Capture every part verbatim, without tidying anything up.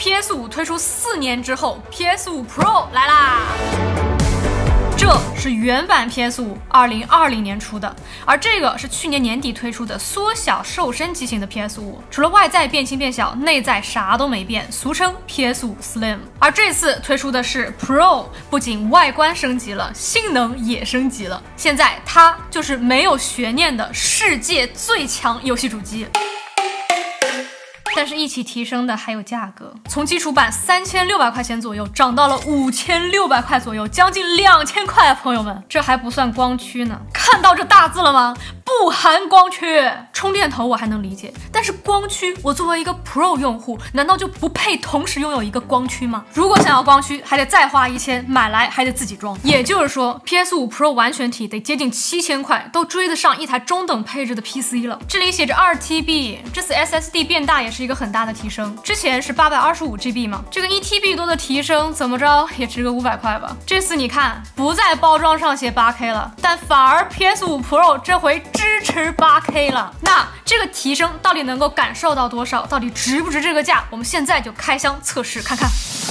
P S 五 推出四年之后 ，P S 五 Pro 来啦！这是原版 P S 五， 二零二零年出的，而这个是去年年底推出的缩小瘦身机型的 P S 五， 除了外在变轻变小，内在啥都没变，俗称 P S 五 Slim。而这次推出的是 Pro， 不仅外观升级了，性能也升级了，现在它就是没有悬念的世界最强游戏主机。但是一起提升的还有价格，从基础版三千六百块钱左右涨到了五千六百块左右，将近两千块啊，朋友们，这还不算光驱呢。看到这大字了吗？不含光驱。充电头我还能理解，但是光驱，我作为一个 Pro 用户，难道就不配同时拥有一个光驱吗？如果想要光驱，还得再花一千，买来还得自己装。也就是说 ，P S 五 Pro 完全体得接近七千块，都追得上一台中等配置的 P C 了。这里写着二 T B， 这次 S S D 变大也是一个很大的提升，之前是八百二十五 G B 嘛，这个一 T B 多的提升，怎么着也值个五百块吧。这次你看，不在包装上写 八 K 了，但反而 P S 五 Pro 这回支持 八 K 了。那这个提升到底能够感受到多少？到底值不值这个价？我们现在就开箱测试看看。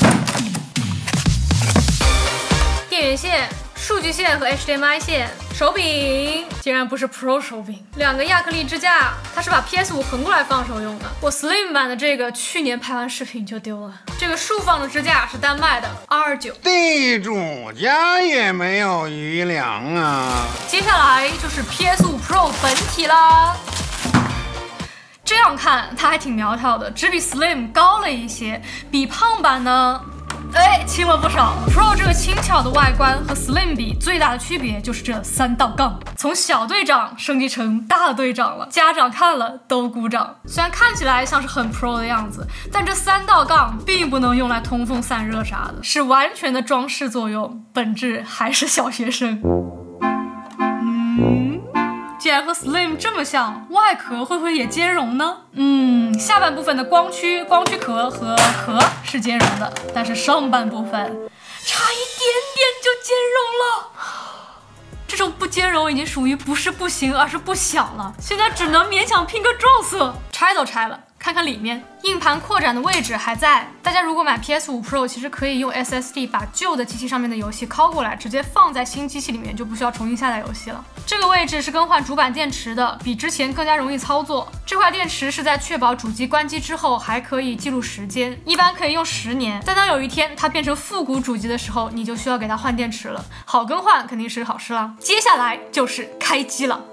电源线、数据线和 H D M I 线，手柄竟然不是 Pro 手柄，两个亚克力支架，它是把 P S 五 横过来放手用的。我 Slim 版的这个去年拍完视频就丢了。这个竖放的支架是丹麦的 R 九， 地主家也没有余粮啊。 接下来就是 P S 五 Pro 本体啦。这样看它还挺苗条的，只比 Slim 高了一些，比胖版呢哎，轻了不少。Pro 这个轻巧的外观和 Slim 比最大的区别就是这三道杠，从小队长升级成大队长了，家长看了都鼓掌。虽然看起来像是很 Pro 的样子，但这三道杠并不能用来通风散热啥的，是完全的装饰作用，本质还是小学生。嗯。既然和 Slim 这么像，外壳会不会也兼容呢？嗯，下半部分的光驱、光驱壳和壳是兼容的，但是上半部分差一点点就兼容了。这种不兼容已经属于不是不行，而是不想了。现在只能勉强拼个撞色，拆都拆了。看看里面，硬盘扩展的位置还在。大家如果买 P S 五 Pro， 其实可以用 S S D 把旧的机器上面的游戏拷过来，直接放在新机器里面，就不需要重新下载游戏了。这个位置是更换主板电池的，比之前更加容易操作。这块电池是在确保主机关机之后还可以记录时间，一般可以用十年。但当有一天它变成复古主机的时候，你就需要给它换电池了。好更换肯定是好事啦。接下来就是开机了。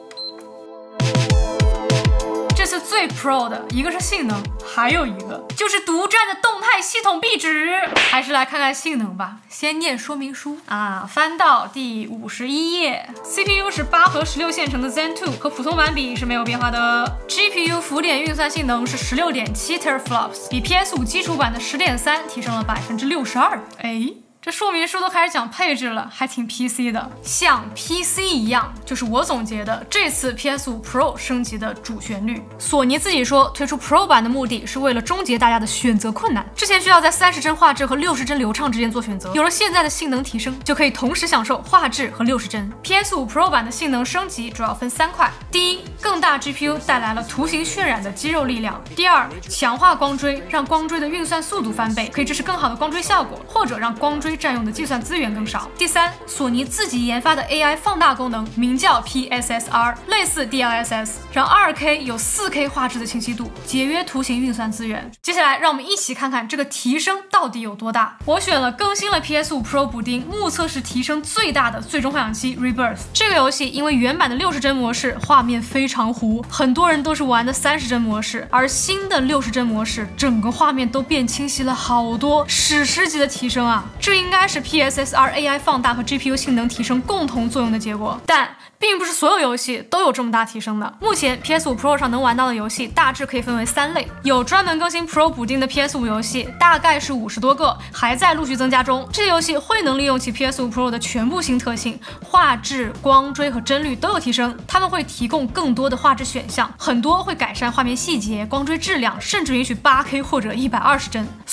这次最 Pro 的一个是性能，还有一个就是独占的动态系统壁纸。还是来看看性能吧，先念说明书啊，翻到第五十一页。C P U 是八核十六线程的 Zen 二， 和普通版比是没有变化的。G P U 浮点运算性能是 十六点七 teraflops， 比 P S 五 基础版的 十点三 提升了 百分之六十二。哎。这说明书都开始讲配置了，还挺 P C 的，像 P C 一样，就是我总结的这次 P S 五 Pro 升级的主旋律。索尼自己说，推出 Pro 版的目的是为了终结大家的选择困难。之前需要在三十帧画质和六十帧流畅之间做选择，有了现在的性能提升，就可以同时享受画质和六十帧。P S 五 Pro 版的性能升级主要分三块：第一，更大 G P U 带来了图形渲染的肌肉力量；第二，强化光追，让光追的运算速度翻倍，可以支持更好的光追效果，或者让光追占用的计算资源更少。第三，索尼自己研发的 A I 放大功能，名叫 P S S R， 类似 D L S S， 让 二 K 有 四 K 画质的清晰度，节约图形运算资源。接下来让我们一起看看这个提升到底有多大。我选了更新了 P S 五 Pro 补丁，目测是提升最大的最终幻想七 Rebirth。这个游戏因为原版的六十帧模式画面非常糊，很多人都是玩的三十帧模式，而新的六十帧模式整个画面都变清晰了好多，史诗级的提升啊！这应该是 P S S R A I 放大和 G P U 性能提升共同作用的结果，但并不是所有游戏都有这么大提升的。目前 P S 五 Pro 上能玩到的游戏大致可以分为三类，有专门更新 Pro 补丁的 P S 五 游戏，大概是五十多个，还在陆续增加中。这些游戏会能利用其 P S 五 Pro 的全部新特性，画质、光追和帧率都有提升。他们会提供更多的画质选项，很多会改善画面细节、光追质量，甚至允许 八 K 或者一百二十帧。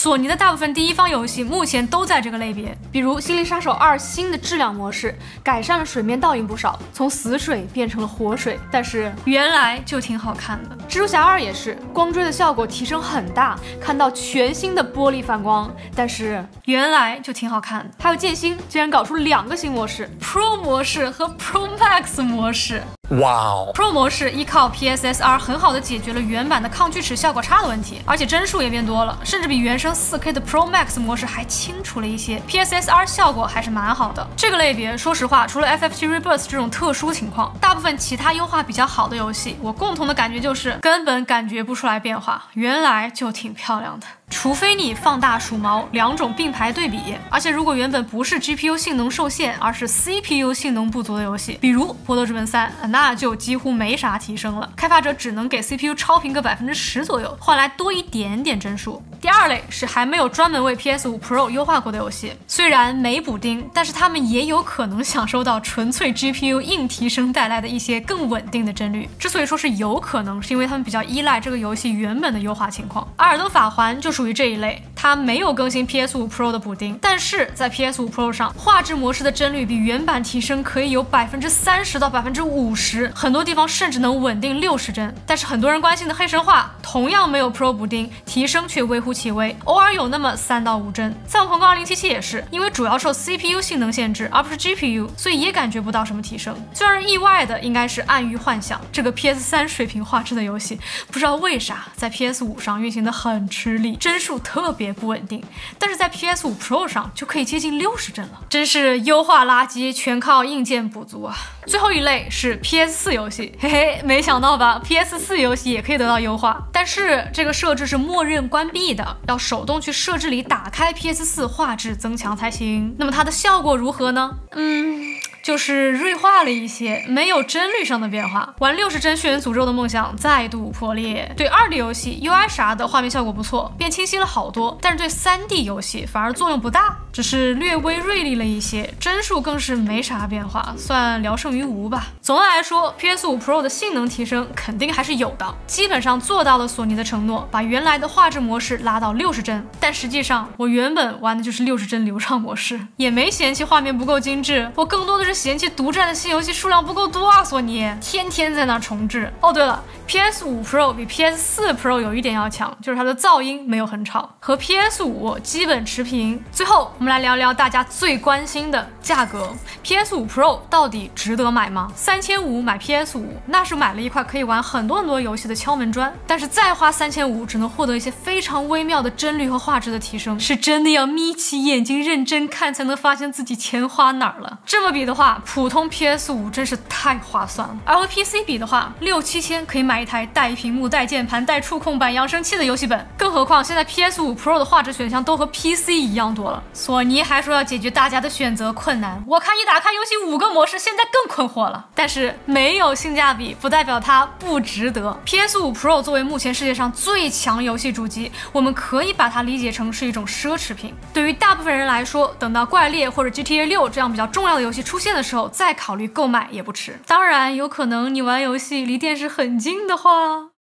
索尼的大部分第一方游戏目前都在这个类别，比如《心灵杀手二》新的质量模式改善了水面倒影不少，从死水变成了活水，但是原来就挺好看的。蜘蛛侠二也是，光追的效果提升很大，看到全新的玻璃反光，但是原来就挺好看的。还有剑心竟然搞出两个新模式 ，Pro 模式和 Pro Max 模式。 哇哦 ！Pro 模式依靠 P S S R 很好的解决了原版的抗锯齿效果差的问题，而且帧数也变多了，甚至比原生 四K 的 Pro Max 模式还清楚了一些。P S S R 效果还是蛮好的。这个类别，说实话，除了 F F 七 Rebirth 这种特殊情况，大部分其他优化比较好的游戏，我共同的感觉就是根本感觉不出来变化，原来就挺漂亮的。除非你放大数毛，两种并排对比，而且如果原本不是 G P U 性能受限，而是 C P U 性能不足的游戏，比如《波多之门三》，那就几乎没啥提升了，开发者只能给 C P U 超频个百分之十左右，换来多一点点帧数。第二类是还没有专门为 P S 五 Pro 优化过的游戏，虽然没补丁，但是他们也有可能享受到纯粹 G P U 硬提升带来的一些更稳定的帧率。之所以说是有可能，是因为他们比较依赖这个游戏原本的优化情况。《阿尔登法环》就属于这一类，它没有更新 P S 五 Pro 的补丁，但是在 P S 五 Pro 上，画质模式的帧率比原版提升可以有百分之三十到百分之五十，很多地方甚至能稳定六十帧。但是很多人关心的黑神话同样没有 Pro 补丁，提升却微乎其微，偶尔有那么三到五帧。赛博朋克二零七七也是，因为主要受 C P U 性能限制，而不是 G P U， 所以也感觉不到什么提升。最让人意外的应该是《暗域幻想》这个 P S 三 水平画质的游戏，不知道为啥在 P S 五 上运行的很吃力，帧数特别不稳定，但是在 P S 五 Pro 上就可以接近六十帧了，真是优化垃圾全靠硬件补足啊！最后一类是 P S 四 游戏，嘿嘿，没想到吧 ？P S 四 游戏也可以得到优化，但是这个设置是默认关闭的，要手动去设置里打开 P S 四 画质增强才行。那么它的效果如何呢？嗯。就是锐化了一些，没有帧率上的变化。玩六十帧血缘诅咒的梦想再度破裂。对 二 D 游戏 U I 啥的画面效果不错，变清晰了好多，但是对 三 D 游戏反而作用不大，只是略微锐利了一些，帧数更是没啥变化，算聊胜于无吧。总的来说 P S 五 Pro 的性能提升肯定还是有的，基本上做到了索尼的承诺，把原来的画质模式拉到六十帧，但实际上我原本玩的就是六十帧流畅模式，也没嫌弃画面不够精致，我更多的是嫌弃独占的新游戏数量不够多啊！索尼天天在那重置。哦，对了 ，P S 五 Pro 比 P S 四 Pro 有一点要强，就是它的噪音没有很吵，和 P S 五 基本持平。最后，我们来聊聊大家最关心的价格 ：P S 五 Pro 到底值得买吗？三千五买 P S 五，那是买了一块可以玩很多很多游戏的敲门砖。但是再花三千五，只能获得一些非常微妙的帧率和画质的提升，是真的要眯起眼睛认真看，才能发现自己钱花哪儿了。这么比的话，普通 P S 五 真是太划算了。而和 P C 比的话，六七千可以买一台带屏幕、带键盘、带触控板扬声器的游戏本。更何况现在 P S 五 Pro 的画质选项都和 P C 一样多了。索尼还说要解决大家的选择困难，我看一打开游戏五个模式，现在更困惑了。但是没有性价比，不代表它不值得。P S 五 Pro 作为目前世界上最强游戏主机，我们可以把它理解成是一种奢侈品。对于大部分人来说，等到怪猎或者 G T A 六这样比较重要的游戏出现的时候，再考虑购买也不迟。当然，有可能你玩游戏离电视很近的话。